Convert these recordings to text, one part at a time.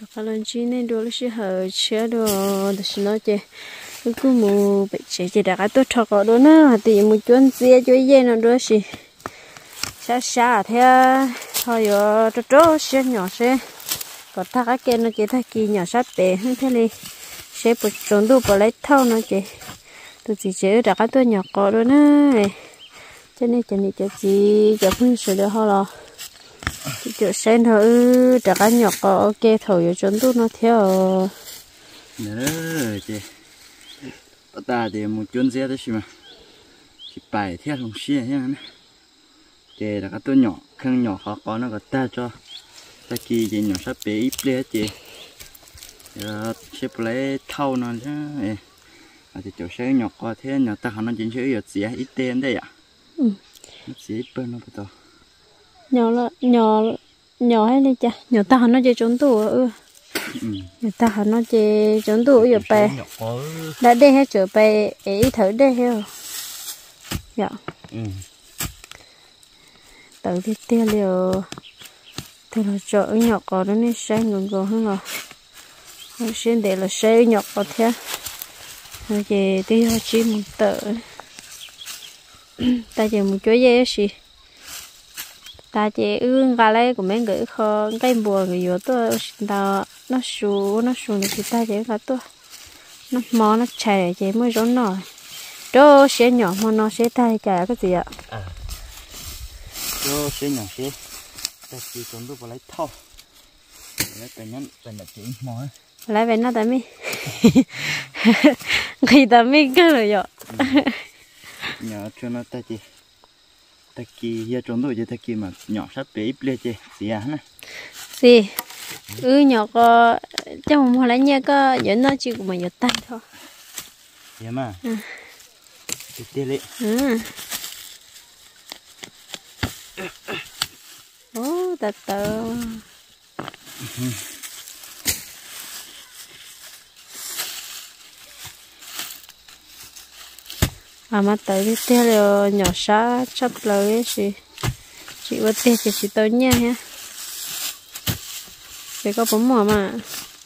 cái lần chi nên đồ là hở chế đồ để xin nó chơi cứ mù bị chế đã cái tốt thật đó nữa thì một chuyến xe chơi dây nó đó xí xa theo thôi giờ chỗ xe nhỏ xe còn ta cái kia nó chỉ thay kỳ nhỏ sát bể hơn thế này xe bột trốn đồ bỏ lấy thau nó chị tôi chỉ chế đã cái tôi nhỏ cọ đó nữa cho nên cho chị cho phun sữa được ho lo chỗ sen thôi đã cái nhỏ cọ ok thôi giờ trốn đồ nó theo nữa chị ta thì một chuyến xe đó mà chỉ bài theo lòng xe nhá chị là cái tôi nhỏ khăn nhỏ khó có nó có ta cho ta kỳ chị nhỏ sắp bé ít lên chị xếp lấy thau nó chứ thì chỗ xe nhỏ có thế nhỏ ta nó chỉ chơi ít gì ít tiền đấy à nó chỉ ít bên nó bắt đầu nhỏ là nhỏ hay đi cha nhỏ ta nó chơi trốn tủ nhỏ ta nó chơi trốn tủ giờไปđã đây hết trởไปấy thử đây hết dạ tự đi tiêu liều thì là chỗ nhỏ có đó nên xây ngừng ngừng hơn rồi xin để là xây nhỏ có thế rồi về đi họ chỉ một tờ ta chỉ một chỗ dễ gì ta chỉ gà lấy của mấy người kho cái bùa người vô tôi ta nó xuống thì ta chỉ là tôi nó mò nó chạy chỉ mới rốn nổi đó xe nhỏ mà nó sẽ tay chạy cái gì ạ đó xe nhỏ xe ta chỉ còn tôi lấy thau lấy cái nhẫn cái là chỉ mò lấy về nó tại mi người ta mi cái rồi vậy nhỏ cho nó ta chỉ ta kỳ giờ trốn tôi chỉ ta kỳ mà nhỏ sắp bé ít lên chứ gì à nè gì nhỏ có trong một lấy nha có dẫn nó chỉ của mình giật tay thôi vậy mà thì tiền lệ ô từ từ mà tới cái tiêu rồi nhỏ xá chấp lời gì chị có tiền thì chị tới nha ha để có bấm mỏ mà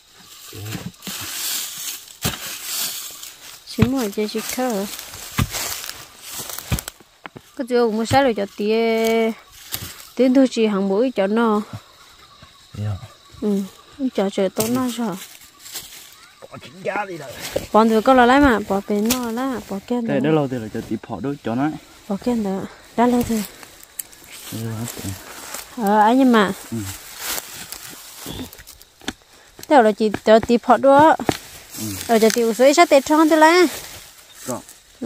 chỉ mỏ chơi chị khờ cái chỗ cũng xá rồi cho tiền thôi chị hàng mũi cho nó cho trời tốt nó rồi bọn tụi con là lấy mà bỏ cái nó lá bỏ cái đây đó lâu thì là cho tí phỏ đôi cho nó bỏ cái nữa đã lâu thôi anh nhưng mà đâu là chỉ cho tí phỏ đó rồi cho tí uống sát tết tròn thế là có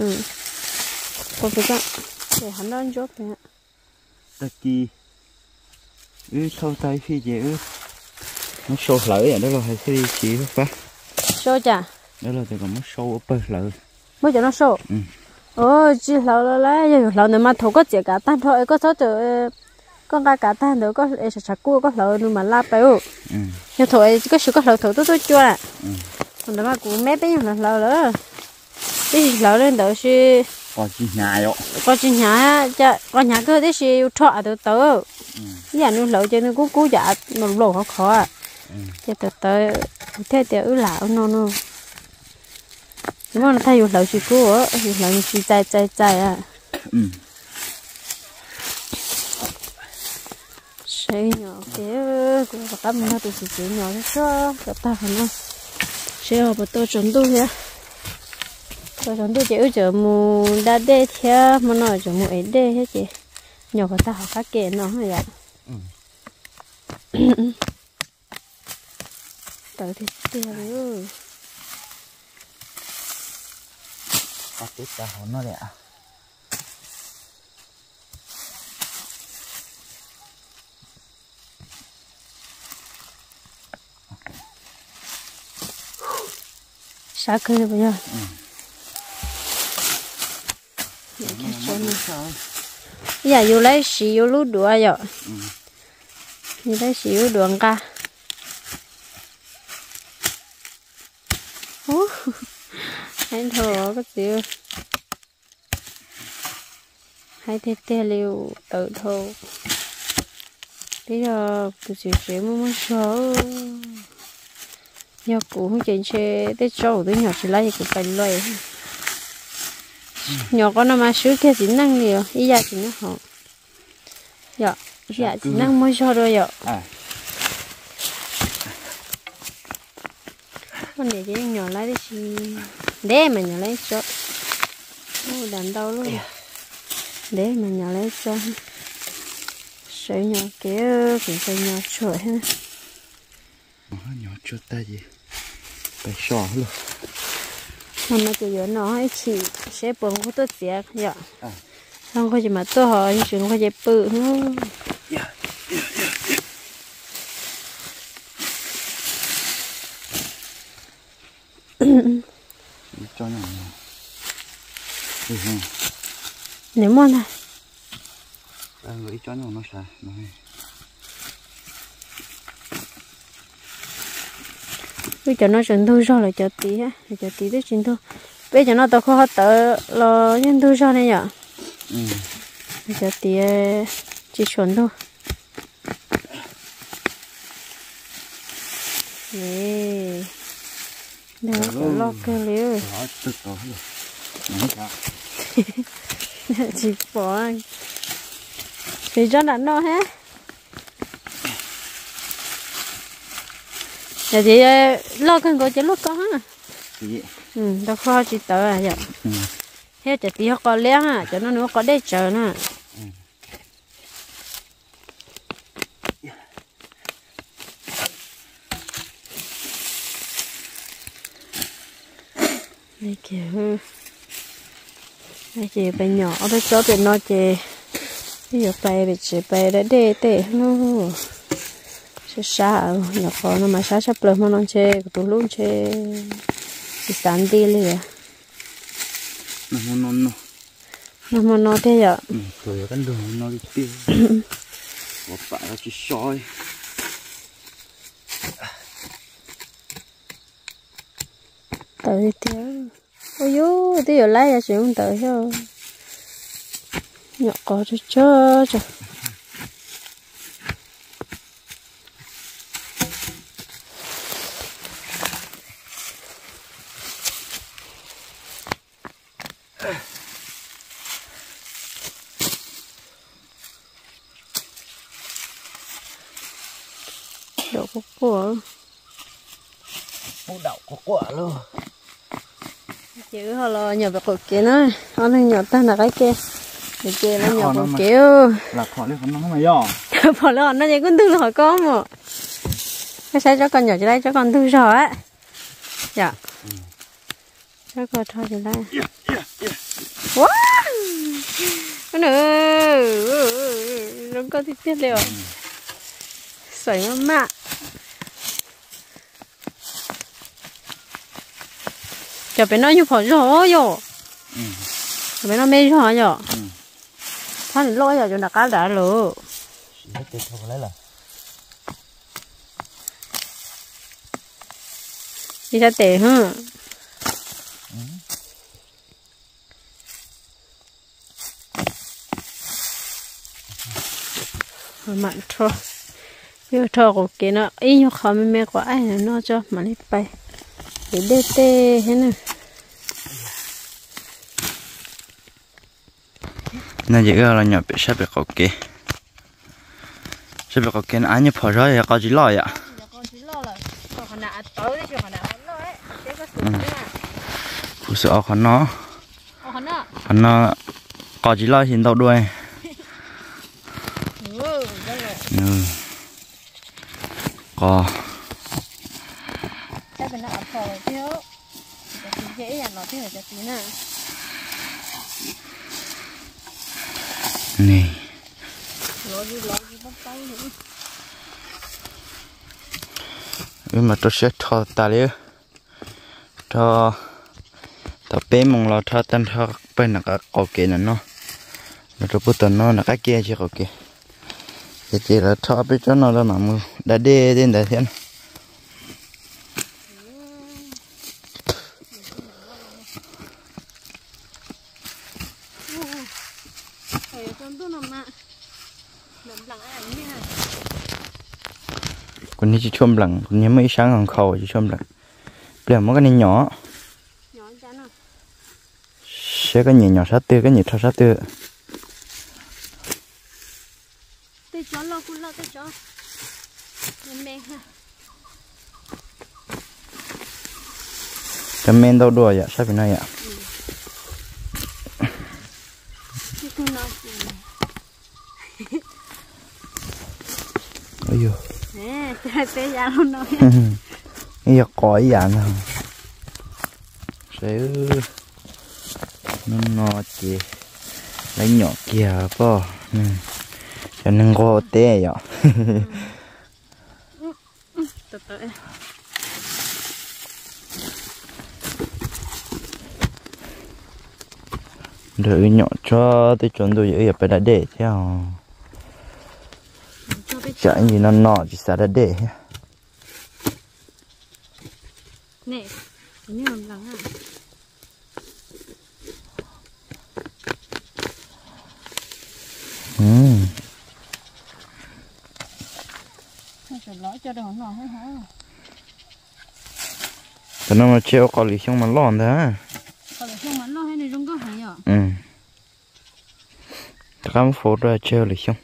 cái để hắn đang chốt thế ta chi thâu tay phi gì nó sâu lỡ vậy đó là hay đi chỉ phải sâu chả đó là thì còn mất sâu ở bờ lợ mới cho nó sâu chỉ lợ lợ này mà thầu có chỉ cả tan thôi có số từ con cả tan nữa có sạch cua có lợ nữa mà la béo nhưng thôi có sự có lợ thầu tôi chưa à còn đó mà cũng mấy bé là lợ đi lợ lên đỡ xí có chi nhà rồi có chi nhà cha có nhà cơ đấy xí trọ từ từ nhà nó lợ cho nó cú dạ nó lồ khó à cho từ từ thế thì lão nó nhưng mà nó thay lẩu chỉ cũ á lẩu chỉ chạy à xây nhỏ kia cũng có tấm nó từ từ nhỏ đó cho ta phải nó xây học tôi chuẩn tôi thế tôi chuẩn tôi chỉ ở mù đa đê thế mà nó ở mù ấy đê hết chị nhỏ của ta học các kệ nó hay vậy tới thì tiêu rồi có tiếp ta hồn nó đấy à sao cơ bây giờ giờ vô lấy xì vô lú đùa rồi vô lấy xì vô đùa ca anh thua cái gì hay thế thế liều tự thua bây giờ tôi chỉ muốn số nhỏ cũ không chơi chơi tới chỗ tới nhỏ chỉ lấy cái bài loài nhỏ con nó mà sướng kia chỉ năng nhiều ý ra chỉ nó họ dạ dạ chỉ năng mới cho rồi dạ con này chỉ nhỏ lấy đi xí để mà nhỏ lấy cho đàn đâu luôn để mà nhỏ lấy cho sợi nhỏ kia cũng phải nhỏ chuột ha nhỏ chuột ta gì phải sò luôn mà chỉ có nó hay chỉ sẽ bơm có tốt tiếc dạ xong coi chỉ mà tôi hỏi chuyện coi chỉ bự nữa cho nhỏ nếu mà này người cho nó xài nó bây giờ nó chuyển thu rồi là cho tí á cho tí tới chuyển thu bây giờ nó tao khó tớ lo nhân thu rồi này nhở cho tí chỉ chuyển thôi nè đâu có lo cơ liu chỉ bỏ thì cho nó no hết giờ thì lo cần có chỉ lúc có ha tao kho chỉ tớ à vậy hết giờ thì họ có lẽ ha cho nó nữa có để chờ nè đây kìa đây chị bé nhỏ đó cho bé nó chị bây giờ bay bị chị bay đã đê tê nó xa nhỏ con nó mà xa sắp lỡ mà nó chơi tụi luôn chơi chỉ sáng đi liền nó thế vậy rồi cái đường nó đi tiêu một bạn nó chỉ soi tới đi tiêu ôi dú tí giờ lấy ra chuyện không tới đâu nhỏ có cho đậu có quả đậu có quả luôn chứ họ lo nhỏ bạc kia nó họ đang nhỏ ta là cái kia cái kia nó nhỏ bạc kia là họ đi không nó mà do bỏ lon nó vậy con thương là hỏi con mà cái sẽ cho con nhỏ cho đây cho con thương rồi á dạ cho con thôi cho đây wow cái nữa nó có thích thiết liệu sấy mà cho bé nó như phở rồi bé nó mê rồi rồi thôi lôi rồi cho nó cá đã lừa đi ra tệ ha mặn thôi yêu thọ của kia nó ý nhau khó mẹ của ai nó cho mà đi bay để đê tê thế này nãy giờ là nhập bị sắp bị cột kia sắp bị cột kia anh nhập phở rồi có gì lo vậy phụ sợ con nó có gì lo hiện đâu đuôi có nè mà tôi sẽ thò ta liền thò bé mong là thò tan thò bên là cái cột kia nó mà tôi bắt nó là cái kia chứ cột kia chỉ là thò bên chỗ nó là mà mua đã đê đến đại thiên con này chỉ chôm lằng con này mấy sáng hàng khâu chỉ chôm lằng Bây mỗi cái này nhỏ. Nhỏ chán à. Sẽ cái nhỏ sát tư, cái thao sát tư. Tôi chó lo cũng lo tôi chó. Em bè ha. Cái men đâu đùa vậy, sao bị này ạ? Ôi dồi. Nè, té ra luôn đâu. Bây có ý dạng nào. Sẽ nó chỉ lấy nhỏ kìa bò. Cho nên có té vậy. Từ từ. Đợi nhỏ cho tôi chuẩn tôi giữ phải đã để theo. Chẳng gì nó chỉ sẽ đã để. Nè, như làm lắng à. Phải lói cho đồ nó hết hả? Cho nó mà treo có lý xong mà lon đó. Có lý xong mà lon hay này không có hay à? Cắm phố ra treo lý xong.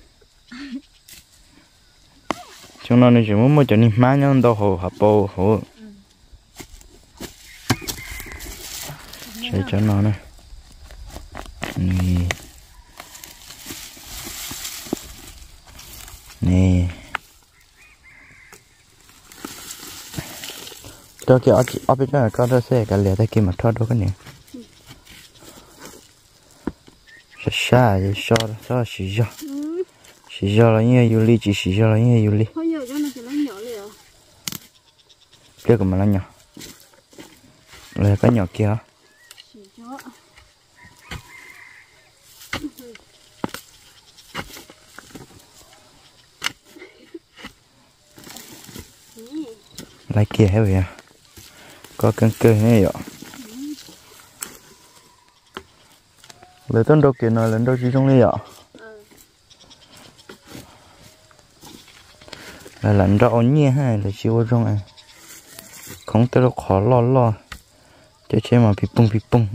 Chúng nó chỉ muốn mua cho nên má nhau đâu hồ hả bồ hồ. Chơi cho nó này. Nè. Nè. Đó kìa ở bên đó có đó xe cả lẻ tay kia mà thoát đâu cái này. Xa xa xí cho. Xí cho là như yêu ly chỉ xí cho là như yêu ly. Thôi giờ cho nó chỉ lấy nhỏ liền. Cái mà nó nhỏ. Là cái nhỏ kia hả? Xí cho. Lại kia hết rồi. Có cân cơ này vậy. Lấy tên đâu kia nói lên đâu chỉ trong này vậy. Là lần đó ổn nhẹ hay là chỉ có trong này. Không tới đâu khó lo. Chơi mà bị bung.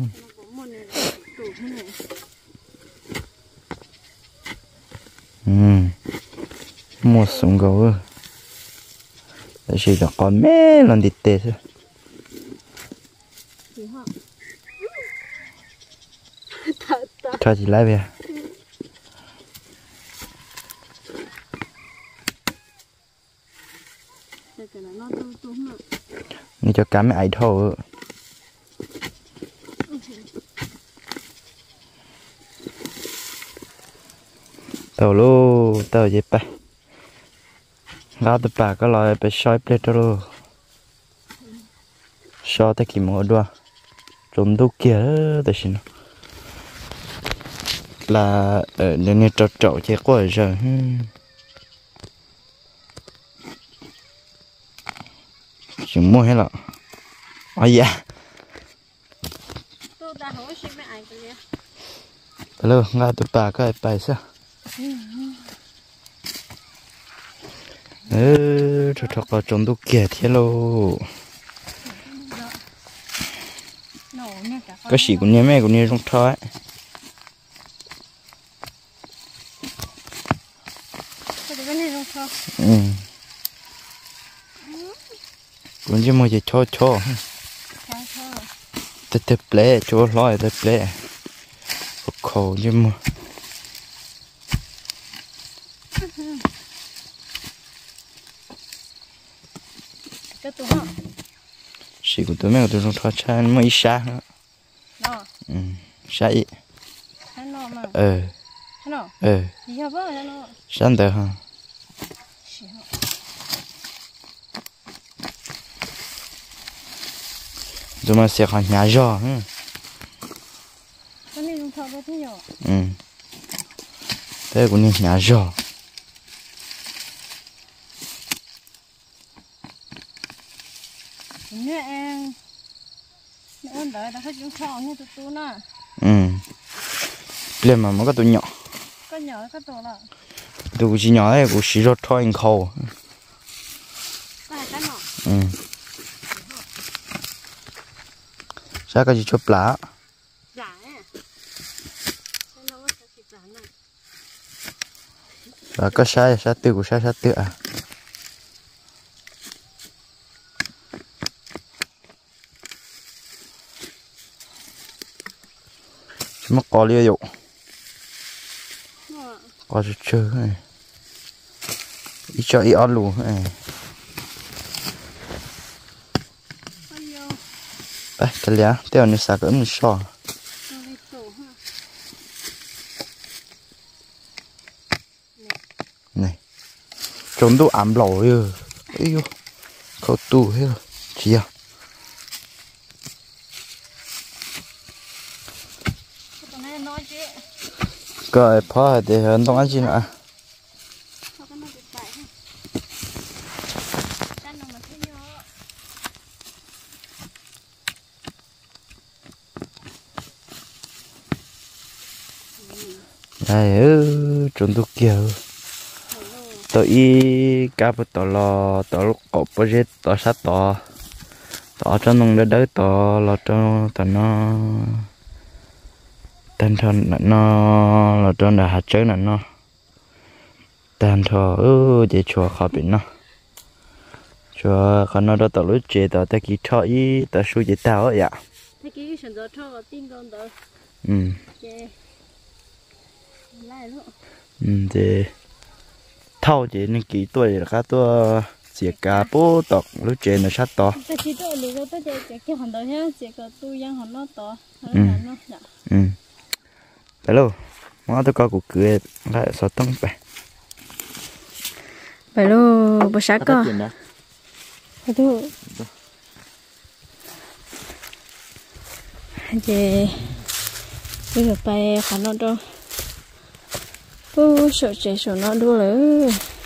Mua súng gấu. Để chỉ là con mẹ lần đi tê thôi. Cho chị lại về. Như cho cá mẹ ấy thôi. Tao lô, tao dễ bay. Gáo tụi bà có loại phải soi plate rồi. Soi tới kì mùa đua. Trộm đâu kia đó xin. Là nên trộn chế quá rồi. Chỉ mua hết rồi. Ôi dạ. Tôi đã hỏi xin mấy ai kìa. Hello, ngã tụi bà có bài sao? Thật có trộm đâu kia thế lô. Có gì của nhà mẹ của nhà trong thôi. Cũng chỉ mua chỉ cho tê play cho lòi tê play khổ chứ mua xí của tôi mấy tôi trong thoát cha mới xa nữa xa ít sáng tới hả chúng ta sẽ học nhà giò thế cũng như nhà giò đợi đã hết những thọ như tụi nè lên mà mới có tụi nhỏ có nhỏ có to là tụi chỉ nhỏ ấy cũng chỉ rất thôi khâu có hai cái nọ sao cái gì chụp lá và có sai tiêu của sai tiêu à chúng nó có lia dụ có chơi này ít cho ít ăn luôn này đây cái lá tiêu này sạc ấm sò này chúng tôi ám lẩu rồi ấy vô khâu tủ hết rồi chị à cái phá để hơn đông ăn gì nữa này chúng tôi kêu tôi y cá bự to lo to lúc cọp bớt chết to sát to cho nông đỡ to lo cho nó tên thon nó là trong là hạt trứng nó tên thọ để chùa khó bị nó chùa còn nó đó tao lúc chế tao ta kỹ thọ ý tao suy chế tao ấy ạ thế kỹ sản xuất thọ tin con tao thì thâu chế nên kỹ tuổi là các tôi chỉ cả bố tộc lúc chế nó sát to ta chỉ tôi lúc tôi chế cái hoàn đầu nhá chế cái tôi giang hoàn nó to hello mà tôi có cuộc cười lại sao tăng vậy hello bữa sáng cơ tôi chị bây giờ bay khả năng đâu sợ chạy sợ nó đua nữa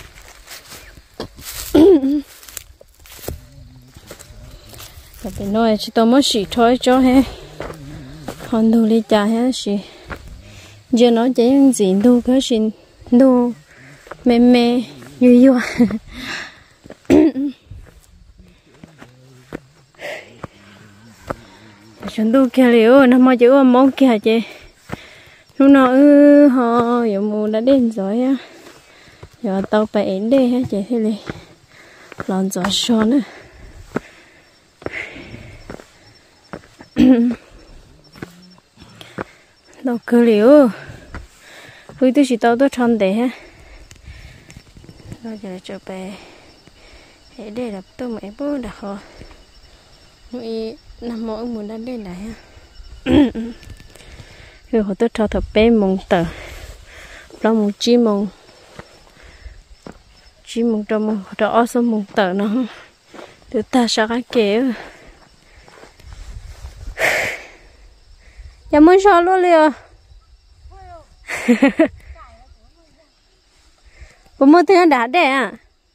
phải nói chỉ tao mới xịt thôi cho he còn đồ đi trả hết xịt giờ nó chạy những gì đồ cái gì đồ mê mê vui vui chúng tôi kia liệu nó mà chữ món kia chị lúc nào họ giờ mùa đã đến rồi á giờ tao phải đi hết chị thế này làm gió sò nữa đâu cơ liệu tôi chỉ tao tôi chọn để ha rồi giờ trở về để đây là tôi mấy bữa đã họ nuôi nằm mỗi mùa đã đến này ha rồi họ tôi cho thập bé mông tờ lo mông chi mông trong mông cho ở số mông tờ nó từ ta sao cái kiểu nhà mới sao luôn liền bố mua thứ đã đẻ à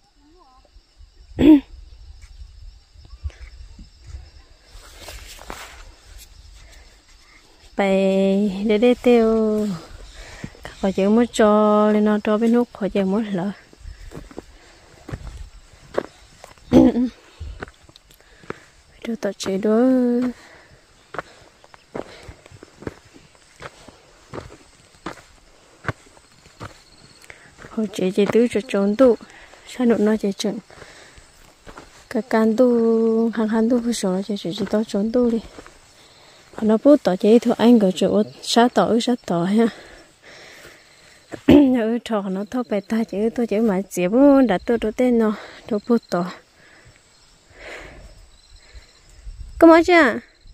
phải để tiêu khỏi chịu mất cho lên nó cho bên nút khỏi chịu mất lỡ cho tao chế đó hồi chế tứ cho trốn tụ sao nụ nó chế chừng cái can tu hàng tu phải số nó chế tao trốn tụ đi nó bút tỏ chế thôi anh có chỗ sát tỏ ha ở trò nó thâu bài ta chứ tôi chỉ mà chỉ muốn đặt tôi đồ tên nó đồ bút tỏ có mấy chứ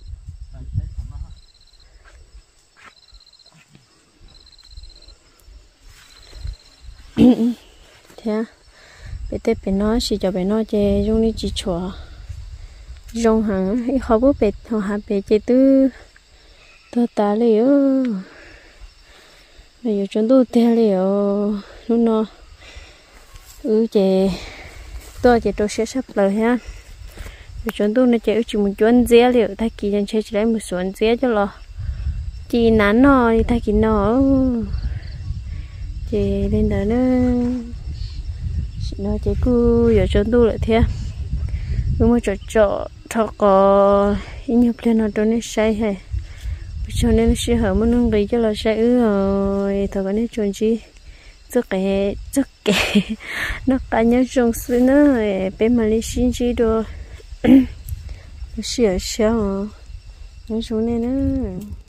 thế à bây giờ bên nó chỉ cho bên nó chơi dùng đi chỉ chùa dùng hàng ít khó bút bệt họ hạ bệt chơi tư tôi ta liệu bây giờ chúng tôi theo liệu lúc nó chơi tôi chơi tôi sẽ sắp lời ha rồi chúng tôi nó chơi chỉ một chuyến dễ liệu thay kỳ chân chơi chỉ lấy một số dễ cho lo chỉ nán nó đi thay kỳ nó chơi lên đó nó chơi cứ giờ chúng tôi lại thế cứ một chỗ thọ có ít nhiều plan nó nên sai hay cho nên sẽ hở muốn nâng cái cho là sai rồi thọ có nên chuẩn chi rất cái nó cá nhân trong suy nữa bên Malaysia chỉ đồ nó sửa nó xuống này nữa